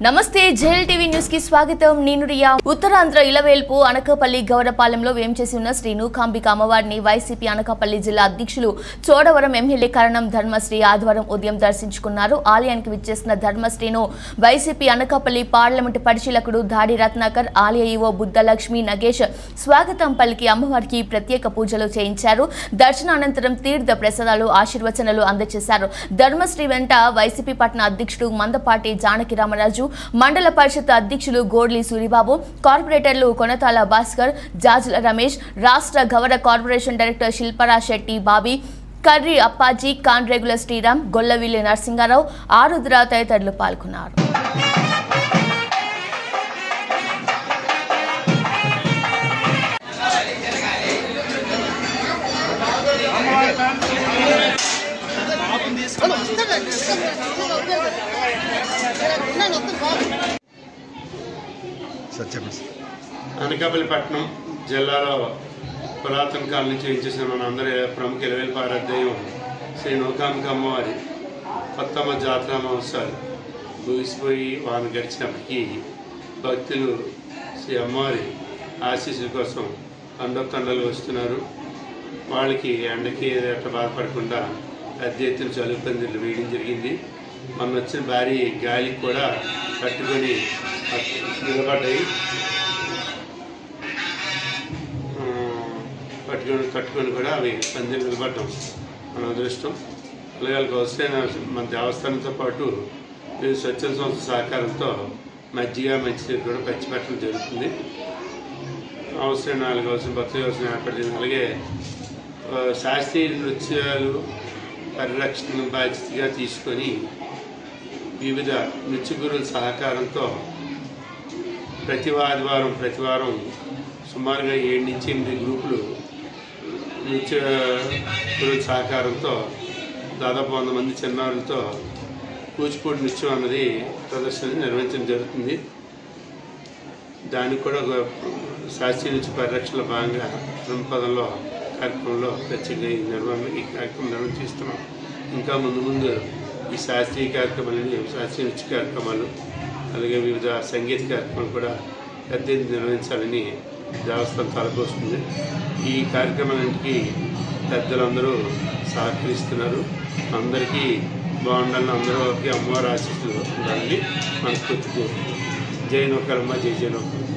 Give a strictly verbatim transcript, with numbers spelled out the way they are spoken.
నమస్తే JLTV news కి స్వాగతం. నేను రియా. ఉత్తరాంధ్ర ఇలవేల్పు అనకాపల్లి గౌరపాలెంలో వేంచేసి ఉన్న శ్రీ నూకాంబిక అమ్మవారిని వైసీపీ అనకాపల్లి జిల్లా అధ్యక్షులు చోడవరం ఎమ్మెల్యే కరణం ధర్మశ్రీ ఆదివారం ఉదయం దర్శించుకున్నారు. ఆలయానికి విచ్చేసిన ధర్మశ్రీను వైసీపీ అనకాపల్లి పార్లమెంటు పరిశీలకుడు దాడి రత్నాకర్, ఆలయ ఈవో బుద్ధలక్ష్మి నగేష్ స్వాగతం పలికి అమ్మవారికి ప్రత్యేక పూజలు చేయించారు. దర్శనానంతరం తీర్థ ప్రసాదాలు, ఆశీర్వచనాలు అందజేశారు. ధర్మశ్రీ వెంట వైసీపీ పట్టణ అధ్యక్షుడు మందపాటి జానకి రామరాజు, మండల పరిషత్ అధ్యక్షులు గోడ్లి సూరిబాబు, కార్పొరేటర్లు కొనతాల భాస్కర్, జాజుల రమేష్, రాష్ట్ర గౌరవ కార్పొరేషన్ డైరెక్టర్ శిల్పరా శెట్టి బాబీ, కర్రి అప్పాజీ, కాన్ రెగ్యులర్ శ్రీరామ్, గొల్లవిల్లి నరసింగారావు, ఆరుద్ర తదితరులు పాల్గొన్నారు. అనకాపల్లి పట్టణం జిల్లాలో పురాతన కాలం నుంచి వేయించేసిన మన అందరి ప్రముఖ ఇలవేల్పు ఆరాధ్యం శ్రీ నూకాంబిక అమ్మవారి కొత్తమ్మ జాతర మహోత్సవాలు ముగిసిపోయి వాన గడిచినప్పటికీ భక్తులు శ్రీ అమ్మవారి ఆశీస్సుల కోసం తండొక్తండలు వస్తున్నారు. వాళ్ళకి ఎండకి ఎట్లా బాధపడకుండా పెద్ద ఎత్తున చలువు పందిర్లు వేయడం జరిగింది. మొన్న వచ్చిన భారీ గాలికి కూడా కట్టుకొని నిలబడ్డాయి. కట్టుకొని కట్టుకొని కూడా అవి పందిరి నిలబడటం మన అదృష్టం. అలాగే వాళ్ళకి అవసరమైన మన దేవస్థానంతో పాటు వివిధ స్వచ్ఛంద సంస్థ సహకారంతో మజ్జిగ మంచినీరు కూడా పంచిపెట్టడం జరుగుతుంది. అవసరమైన వాళ్ళకి అవసరం భక్తులు అవసరం ఏర్పడింది. అలాగే శాస్త్రీయ నృత్యాలు పరిరక్షణ బాధ్యతగా తీసుకొని వివిధ నృత్య గురువుల సహకారంతో ప్రతి ఆదివారం ప్రతి వారం సుమారుగా ఏడు నుంచి ఎనిమిది గ్రూపులు నృత్య గురువుల సహకారంతో దాదాపు వంద మంది చిన్నారులతో కూచిపూడి నృత్యం అన్నది ప్రదర్శన నిర్వహించడం జరుగుతుంది. దానికి కూడా ఒక శాస్త్రీయ నృత్య పరిరక్షణలో భాగంగా పదంలో కార్యక్రమంలో ప్రత్యేకంగా ఈ నిర్వహణ ఈ కార్యక్రమం నిర్వహిస్తున్నాం. ఇంకా ముందు ముందు ఈ శాస్త్రీయ కార్యక్రమాలని శాస్త్రీయ నృత్య కార్యక్రమాలు అలాగే వివిధ సంగీత కార్యక్రమాలు కూడా పెద్ద నిర్వహించాలని దేవస్థానం తలపోస్తుంది. ఈ కార్యక్రమానికి పెద్దలందరూ సహకరిస్తున్నారు. అందరికీ బాగుండాలని అందరికీ అమ్మవారి ఆశీస్సులు ఉండాలని మనస్ఫూర్తి కోరుకుంటున్నాం. జై నూకాంబిక, జై జై నూకాంబిక.